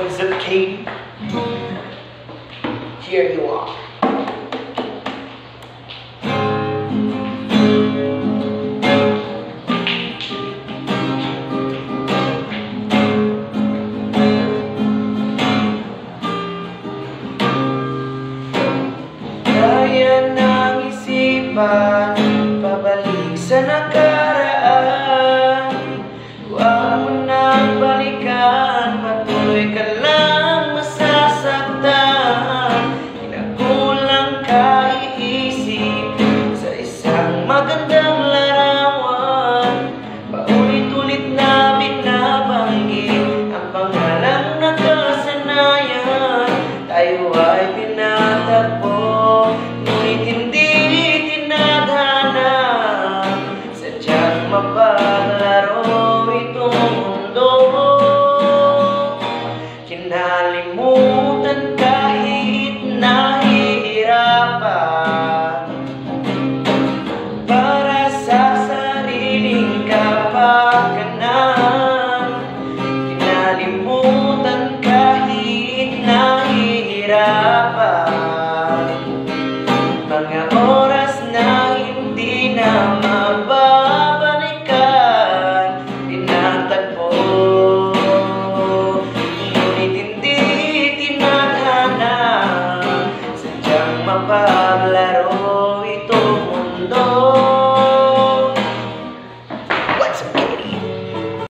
What's up, Katie? Here you are. Kaya ng isipan, pabalik sa nakaraan. Huwag mo nang balikan, patuloy ka lang masasaktan. Kinakulang ka iisip sa isang magandang larawan. Paulit-ulit na